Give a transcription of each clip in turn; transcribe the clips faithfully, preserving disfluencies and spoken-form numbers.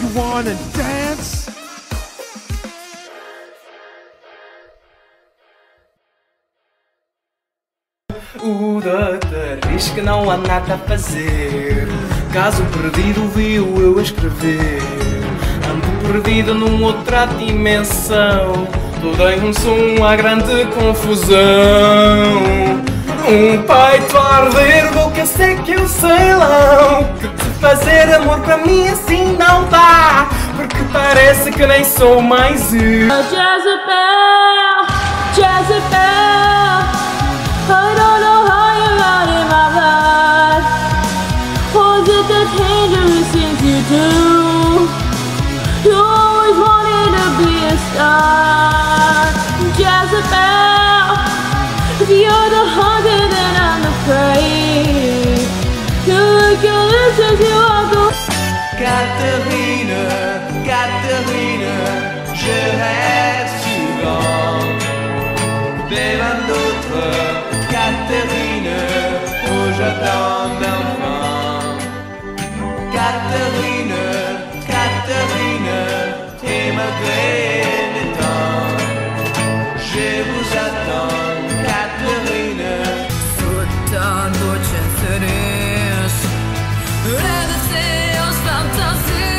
you wanna dance? O doutor diz que não há nada a fazer. Caso perdido viu eu a escrever. Ando perdido numa outra dimensão. Tudo em um som, há grande confusão. Um peito a arder, boca seca, eu sei lá. Que te fazer amor para mim assim não dá. Porque parece que nem sou mais eu. Jezebel, Jezebel, I don't know how you got in my life. Was it the dangerous things you do? You always wanted to be a star. Jezebel, if you're the haunted then I'm afraid. You look your lips as you walk away. Catherine, Catherine, je rêve souvent des mains d'autres. Catherine, où j'attends l'enfant. Catherine, Catherine, et malgré le temps, je vous attends, Catherine. Utan vårt känslorus, över sig oss fantasi.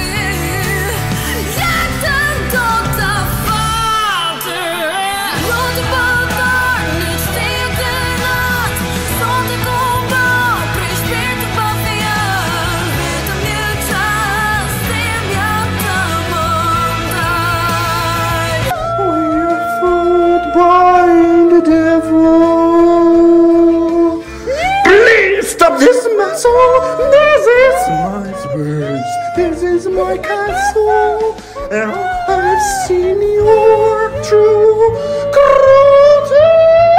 Hjärtan data fader. Låter bara nu stegen natt. Som det kommer, prispet och baffiar. Vet om njutras, stäm hjärtan mot dig. We are fooled by the devil. Please stop this, my soul. This is my spurs. This is my castle. And I've seen your true cruelty.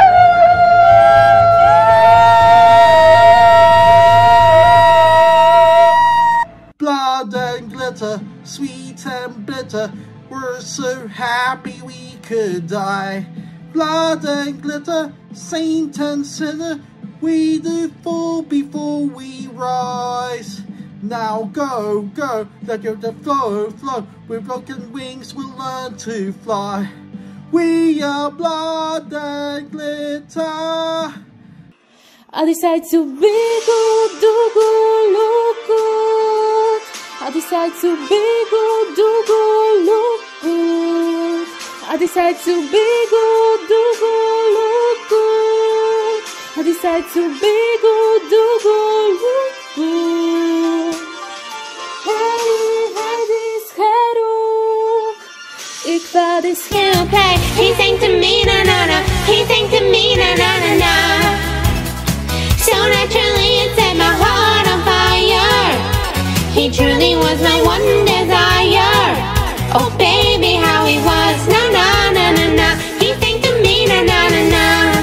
Blood and glitter, sweet and bitter. We're so happy we could die. Blood and glitter, saint and sinner. We do fall before we rise. Now go, go, let your the flow, flow. With broken wings we'll learn to fly. We are blood and glitter. I decide to be good, do good, look good. I decide to be good, do good, look good. I decide to be good, do good, look good. I decide to be good, do good, look good. Hey, hey, this herok. Ik wou this He'll play, he sang to me, na na na. He sang to me, na na na na. So naturally it set my heart on fire. He truly was my one desire. Oh baby, how he was, na na na na na. He sang to me, na na na na.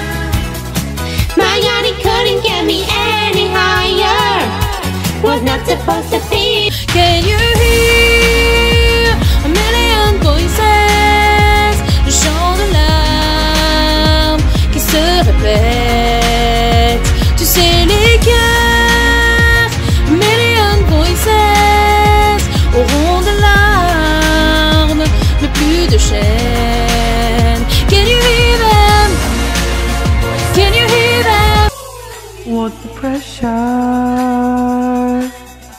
My God, he couldn't get me any higher. Was not supposed to be. Can you hear a million voices? Le chant de l'âme qui se répète. Tu sais les cœurs, a million voices auront de larmes, mais plus de chaînes. Can you hear them? Can you hear them? What the pressure?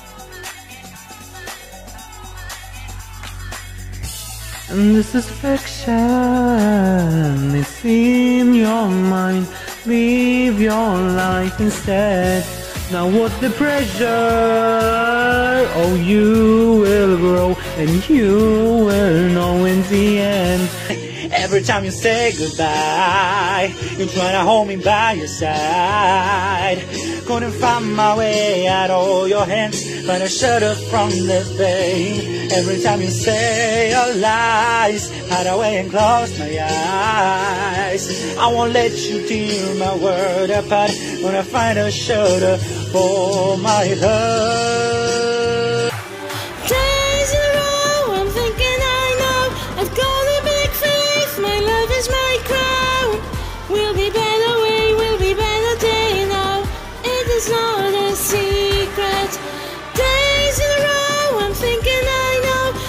And this is fiction. It's in your mind. Live your life instead. Now what the pressure? Oh, you will grow and you will know in the end. Every time you say goodbye, you're trying to hold me by your side. Couldn't find my way out of your hands, but I shut up from this pain. Every time you say your lies, hide away and close my eyes. I won't let you tear my word apart when I find a shelter for my heart. Days in a row, I'm thinking I know I've got a big face, my love is my crown. We'll be better way, we'll be better day now. It is not a secret. Days in a row, I'm thinking I know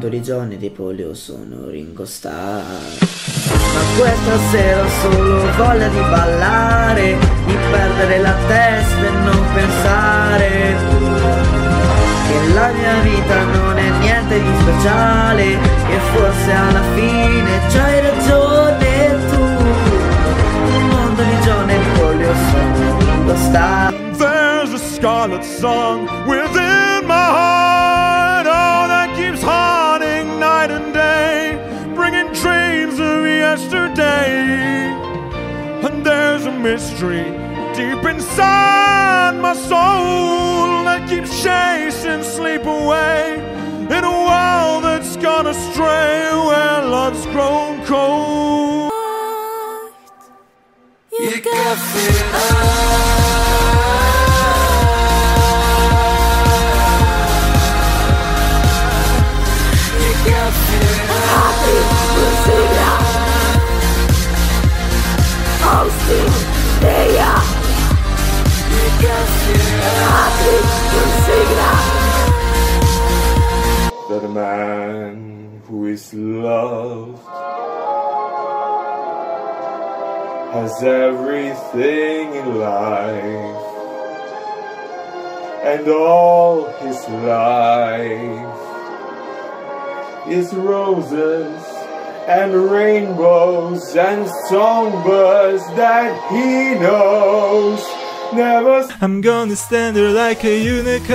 mondo di Johnny di Polio sono Ringo Starr. Ma questa sera ho solo voglia di ballare, di perdere la testa e non pensare che la mia vita non è niente di speciale, che forse alla fine c'hai ragione tu. Il mondo di Johnny e di Polio sono Ringo Starr. There's a scarlet song within my heart, oh, that keeps haunting night and day, bringing dreams of yesterday. And there's a mystery deep inside my soul that keeps chasing sleep away in a world that's gone astray where love's grown cold. You got me. That a man who is loved has everything in life, and all his life is roses and rainbows and songbirds that he knows. Never. I'm gonna stand there like a unicorn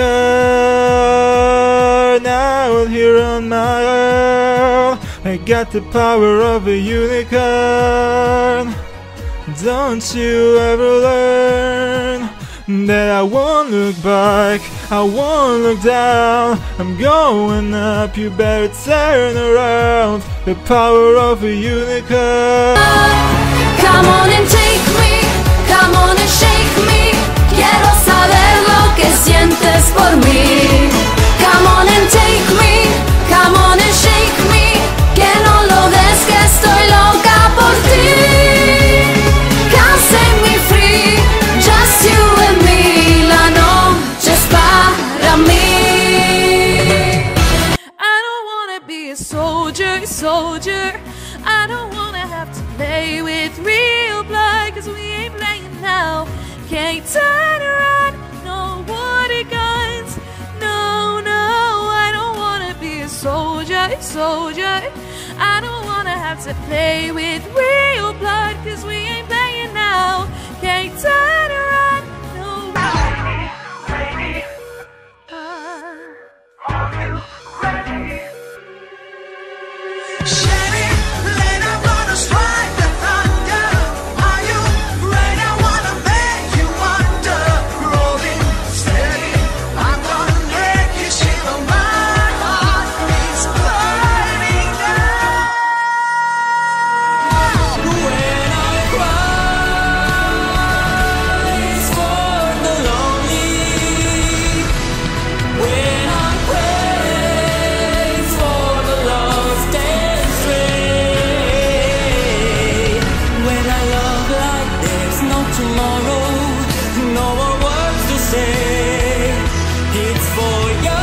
out here on my own. I got the power of a unicorn. Don't you ever learn that I won't look back, I won't look down. I'm going up, you better turn around. The power of a unicorn. Come on and take me, come on and shake me. Quiero saber lo que sientes por mí. Come on and take me, come on and shake me. Que no lo des que estoy loca por ti. Come set me free, just you and me. La noche es para mí. I don't wanna be a soldier, soldier. I don't wanna have to play with real blood, cause we ain't playing now. Can't turn around, no water guns. No, no, I don't wanna be a soldier, soldier. I don't wanna have to play with real blood, cause we ain't playing now. Can't turn around, no. Ready, uh, are you ready? Sherry, let I wanna strike the thunder. Are you ready? I wanna make you wonder. Rolling steady, I'm gonna make you shiver. My heart is burning down. When I cry, it's for the lonely. When I pray, it's for the lost and stray. When I love like there's no tomorrow, no more words to say. It's for you.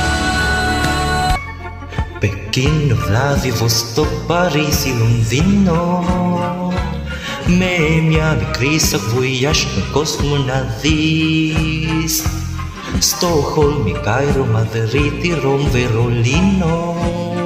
Pechino, Vladivostok, Paris и Лондино. Με μια μικρή σακβουιάς με κόσμο να δεις. Στοκχόλμη, Κάιρο, Μαδρίτη, Ρώμ, Βερολίνο.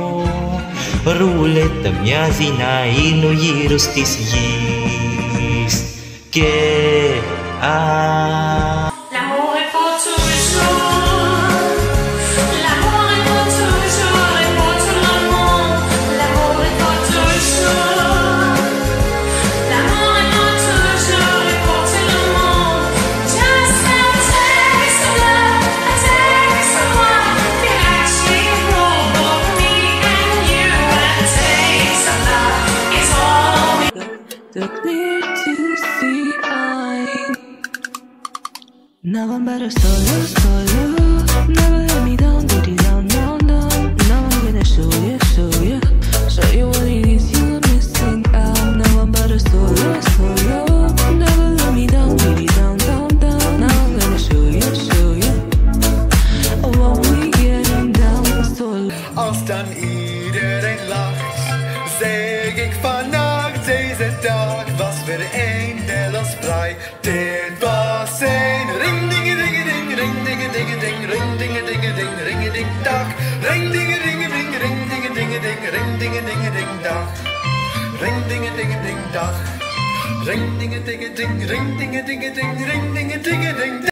Ρουλέτα μοιάζει να είναι ο γύρος της γης. Και α... L'amour est pour toujours. L'amour est pour toujours et pour tout le monde. L'amour est pour toujours. L'amour est pour toujours et pour tout le monde. Just a taste of love, a taste of what can actually grow for me and you. A taste of love is all we The clear to see eye. Now I'm better solo, solo. Never let me down, get it down, down, down. Now I'm gonna show you, show you, show you what it is you're missing out. Now I'm better solo, solo. Never let me down, get it down, down, down. Now I'm gonna show you, show you what we getting down solo. Als dan snel als vrij. Dit was een ring dinge dinge ding, ring dinge dinge ding, ring dinge dinge ding, ring ding dag. Ring dinge dinge ding, ring dinge dinge ding, ring dinge dinge ding dag. Ring dinge dinge ding dag. Ring dinge dinge ding, ring dinge dinge ding, ring dinge dinge ding.